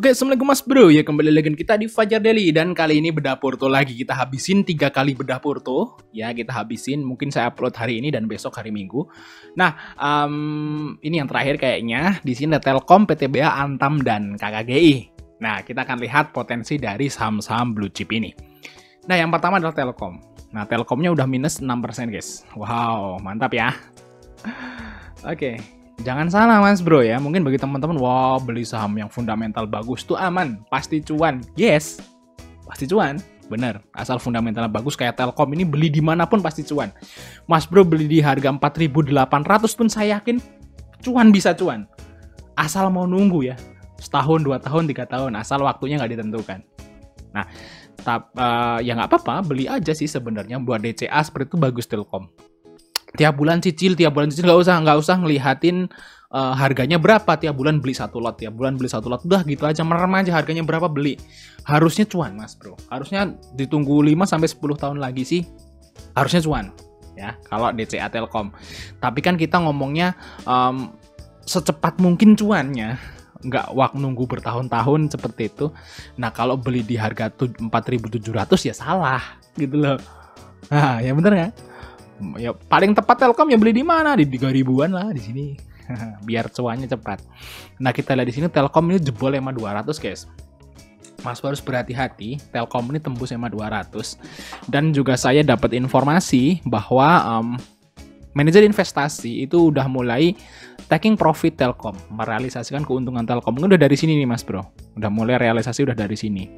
Oke, assalamualaikum mas bro. Ya kembali lagi kita di Fajar Daily. Dan kali ini bedah Porto lagi. Kita habisin 3 kali bedah Porto. Ya kita habisin. Mungkin saya upload hari ini dan besok hari Minggu. Nah, ini yang terakhir kayaknya. Di sini ada Telkom, PTBA, Antam, dan KKGI. Nah, kita akan lihat potensi dari saham-saham blue chip ini. Nah, yang pertama adalah Telkom. Nah, Telkomnya udah minus 6% guys. Wow, mantap ya. Oke. Jangan salah mas bro ya, mungkin bagi teman-teman, wow beli saham yang fundamental bagus tuh aman, pasti cuan. Yes, pasti cuan, bener. Asal fundamentalnya bagus kayak Telkom ini beli dimanapun pasti cuan. Mas bro beli di harga 4.800 pun saya yakin cuan bisa cuan. Asal mau nunggu ya, setahun, 2 tahun, 3 tahun, asal waktunya nggak ditentukan. Nah, ya nggak apa-apa, beli aja sih sebenarnya buat DCA seperti itu bagus Telkom. Tiap bulan cicil nggak usah ngelihatin harganya berapa, tiap bulan beli satu lot, udah gitu aja, merem aja harganya berapa beli. Harusnya cuan mas bro, harusnya ditunggu 5-10 tahun lagi sih harusnya cuan ya kalau DCA Telkom. Tapi kan kita ngomongnya secepat mungkin cuannya, nggak nunggu bertahun-tahun seperti itu. Nah kalau beli di harga 4.700 ya salah gitu loh. Nah ya bener ya. Ya paling tepat Telkom ya beli di mana? Di 3.000-an lah di sini. Biar cuannya cepat. Nah, kita lihat di sini Telkom ini jebol EMA 200, guys. Mas harus berhati-hati, Telkom ini tembus EMA 200. Dan juga saya dapat informasi bahwa manajer investasi itu udah mulai taking profit Telkom, merealisasikan keuntungan Telkom. Mungkin udah dari sini nih, Mas Bro. Udah mulai realisasi udah dari sini.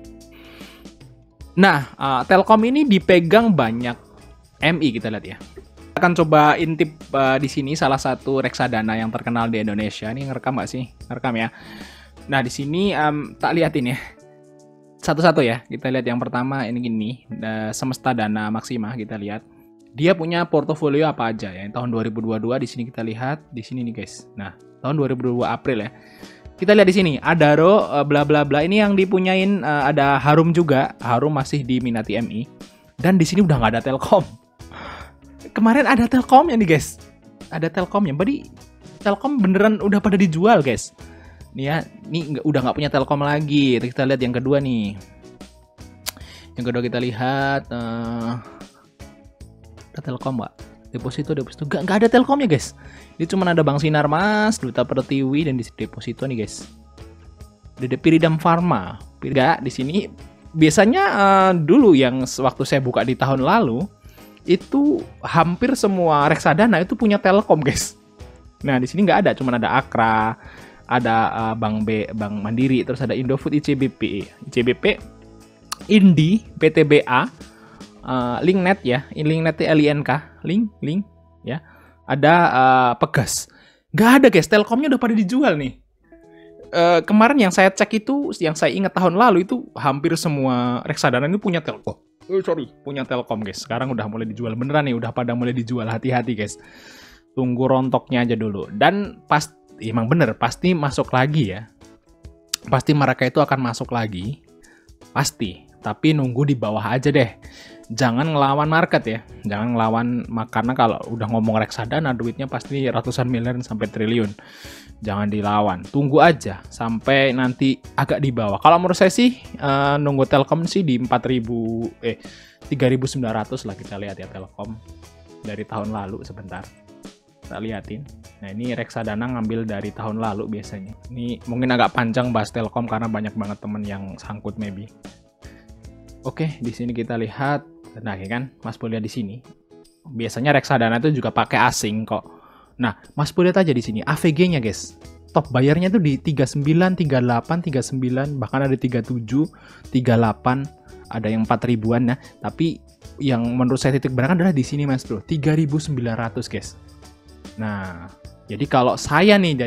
Nah, Telkom ini dipegang banyak MI, kita lihat ya. Kita akan coba intip di sini salah satu reksadana yang terkenal di Indonesia. Ini ngerekam nggak sih? Ngerekam ya. Nah di sini tak liatin ya. Satu-satu ya. Kita lihat yang pertama ini gini. Semesta Dana Maksima kita lihat. Dia punya portofolio apa aja ya. Tahun 2022 di sini kita lihat. Di sini nih guys. Nah tahun 2022 April ya. Kita lihat di sini. Adaro bla bla bla. Ini yang dipunyain ada Harum juga. Harum masih diminati MI. Dan di sini udah nggak ada Telkom. Kemarin ada Telkomnya nih guys, ada Telkomnya. Berarti Telkom beneran udah pada dijual guys. Nih ya, nih udah nggak punya Telkom lagi. Kita lihat yang kedua nih. Yang kedua kita lihat ada Telkom nggak? Deposito nggak ada Telkomnya guys. Ini cuma ada Bank Sinarmas, Duta Pertiwi dan di deposito nih guys. Ada Piridam Pharma. Nggak di sini. Biasanya dulu yang waktu saya buka di tahun lalu itu hampir semua reksadana itu punya Telkom guys. Nah di sini nggak ada, cuma ada Akra, ada Bank Mandiri, terus ada Indofood, ICBP, Indi, PTBA, Linknet ya, Linknet LINK, Link ya, ada Pegas. Nggak ada guys, Telkomnya udah pada dijual nih. Kemarin yang saya cek itu, yang saya ingat tahun lalu itu hampir semua reksadana ini punya Telkom. Punya Telkom guys. Sekarang udah mulai dijual beneran nih, udah pada mulai dijual. Hati-hati guys. Tunggu rontoknya aja dulu. Dan emang bener pasti masuk lagi ya. Pasti mereka itu akan masuk lagi. Pasti. Tapi nunggu di bawah aja deh. Jangan ngelawan market ya. Jangan ngelawan, karena kalau udah ngomong reksadana duitnya pasti ratusan miliar sampai triliun. Jangan dilawan. Tunggu aja sampai nanti agak di bawah. Kalau menurut saya sih nunggu Telkom sih di 3.900 lah. Kita lihat ya Telkom dari tahun lalu sebentar. Kita liatin. Nah, ini reksadana ngambil dari tahun lalu biasanya. Ini mungkin agak panjang bahas Telkom karena banyak banget temen yang sangkut maybe. Oke, di sini kita lihat. Nah, ya kan, Mas boleh lihat di sini. Biasanya reksadana itu juga pakai asing kok. Nah, Mas boleh lihat aja di sini AVG-nya, guys. Top bayarnya tuh di 39, 38, 39, bahkan ada 37, 38, ada yang 4.000-an ya. Tapi yang menurut saya titik berat adalah di sini, Mas Bro. 3.900, guys. Nah, jadi kalau saya nih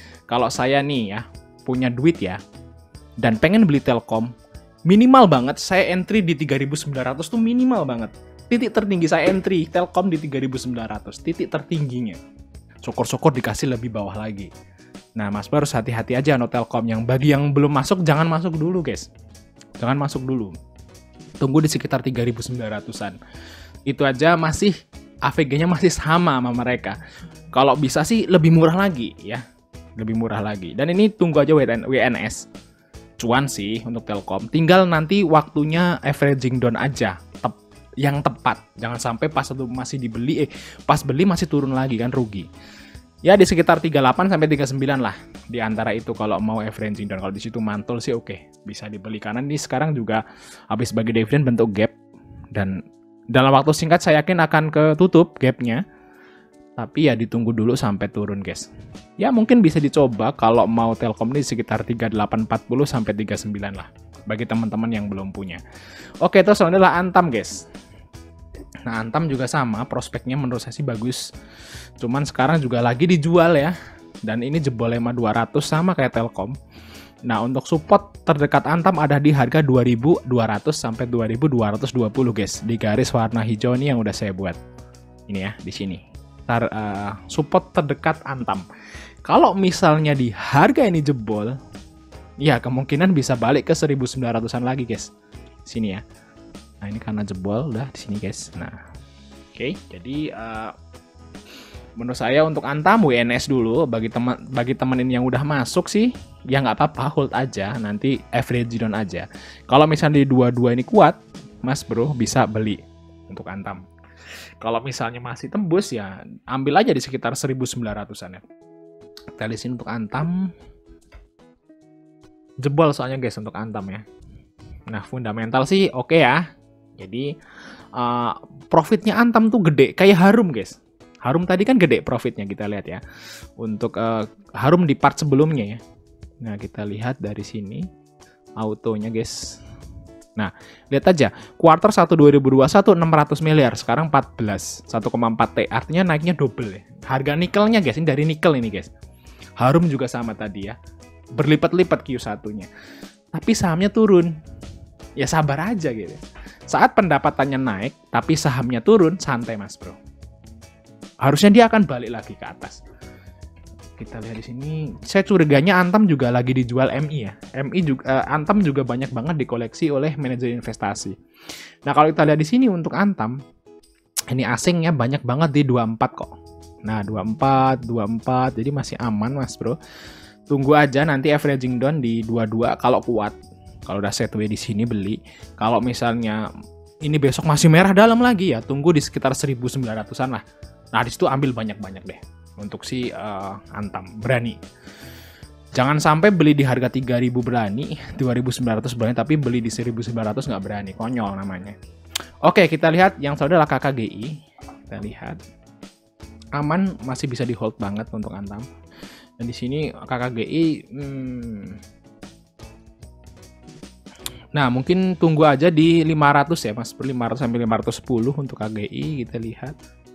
ya punya duit ya dan pengen beli Telkom, minimal banget saya entry di 3.900 tuh minimal banget. Titik tertinggi saya entry Telkom di 3.900, titik tertingginya. Syukur-syukur dikasih lebih bawah lagi. Nah, Mas harus hati-hati aja no Telkom. Yang bagi yang belum masuk, jangan masuk dulu guys. Jangan masuk dulu. Tunggu di sekitar 3.900-an. Itu aja masih AVG-nya masih sama mereka. Kalau bisa sih lebih murah lagi ya. Lebih murah lagi. Dan ini tunggu aja WNS. cuan sih untuk Telkom. Tinggal nanti waktunya averaging down aja, yang tepat. Jangan sampai pas itu masih dibeli, pas beli masih turun lagi kan, rugi. Ya di sekitar 38 sampai 39 lah. Di antara itu kalau mau averaging down. Kalau di situ mantul sih oke, bisa dibeli karena ini sekarang juga habis bagi dividen bentuk gap dan dalam waktu singkat saya yakin akan ketutup gapnya. Tapi ya ditunggu dulu sampai turun guys. Ya mungkin bisa dicoba kalau mau Telkom ini sekitar 3840 sampai 39 lah. Bagi teman-teman yang belum punya. Oke, terus adalah Antam guys. Nah Antam juga sama, prospeknya menurut saya sih bagus. Cuman sekarang juga lagi dijual ya. Dan ini jebol EMA 200 sama kayak Telkom. Nah untuk support terdekat Antam ada di harga 2200 sampai 2220 guys. Di garis warna hijau ini yang udah saya buat. Ini ya, di sini. Support terdekat Antam. Kalau misalnya di harga ini jebol, ya kemungkinan bisa balik ke 1900-an lagi guys. Sini ya. Nah ini karena jebol udah di sini guys. Nah, oke. Jadi menurut saya untuk Antam WNS dulu bagi teman ini yang udah masuk sih, ya nggak apa-apa, hold aja. Nanti average down aja. Kalau misalnya di 22 ini kuat, Mas Bro bisa beli untuk Antam. Kalau misalnya masih tembus ya ambil aja di sekitar 1900-an ya. Kita lihat sini untuk Antam. Jebol soalnya guys untuk Antam ya. Nah fundamental sih oke ya. Jadi profitnya Antam tuh gede. Kayak Harum guys. Harum tadi kan gede profitnya kita lihat ya. Untuk Harum di part sebelumnya ya. Nah kita lihat dari sini. Autonya guys. Nah, lihat aja, kuartal 1 2021 600 miliar, sekarang 14, 1,4 T, artinya naiknya double ya. Harga nikelnya guys, ini dari nikel ini guys. Harum juga sama tadi ya, berlipat-lipat Q1-nya. Tapi sahamnya turun, ya sabar aja gitu. Saat pendapatannya naik, tapi sahamnya turun, santai Mas Bro. Harusnya dia akan balik lagi ke atas. Kita lihat di sini, saya curiganya Antam juga lagi dijual MI ya. MI juga Antam juga banyak banget dikoleksi oleh manajer investasi. Nah, kalau kita lihat di sini untuk Antam, ini asingnya banyak banget di 24 kok. Nah, 24, jadi masih aman Mas Bro. Tunggu aja nanti averaging down di 22 kalau kuat. Kalau udah setway di sini beli. Kalau misalnya ini besok masih merah dalam lagi ya, tunggu di sekitar 1900-an lah. Nah, di situ ambil banyak-banyak deh. Untuk si Antam, berani. Jangan sampai beli di harga 3000 berani, 2900 berani, tapi beli di 1900 nggak berani, konyol namanya. Oke, kita lihat yang selanjutnya adalah KKGI. Kita lihat. Aman, masih bisa di hold banget untuk Antam. Dan di sini KKGI, nah mungkin tunggu aja di 500 ya Mas, per 500 sampai 510 untuk KGI, kita lihat.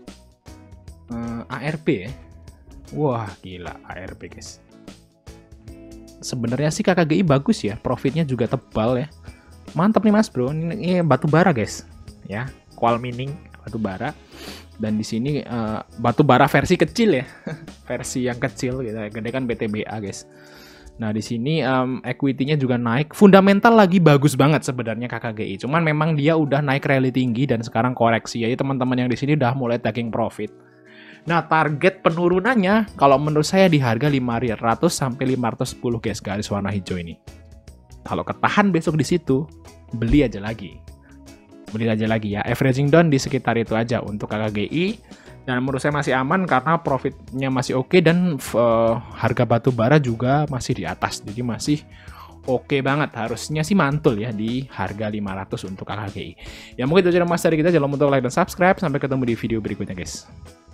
ARP ya. Wah gila ARP guys. Sebenarnya sih KKGI bagus ya, profitnya juga tebal ya. Mantap nih Mas Bro, ini batu bara guys, ya, qual mining batu bara. Dan di sini batu bara versi kecil ya, versi yang kecil gitu, gede kan BTBA guys. Nah di sini equity-nya juga naik, fundamental lagi bagus banget sebenarnya KKGI. Cuman memang dia udah naik rally tinggi dan sekarang koreksi. Jadi teman-teman yang di sini udah mulai taking profit. Nah, target penurunannya kalau menurut saya di harga 500 sampai 510 guys, garis warna hijau ini. Kalau ketahan besok di situ, beli aja lagi. Beli aja lagi ya. Averaging down di sekitar itu aja untuk KKGI. Dan menurut saya masih aman karena profitnya masih oke dan harga batu bara juga masih di atas. Jadi masih oke banget, harusnya sih mantul ya di harga 500 untuk KKGI. Ya mungkin itu aja Mas dari kita, jangan lupa untuk like dan subscribe. Sampai ketemu di video berikutnya guys.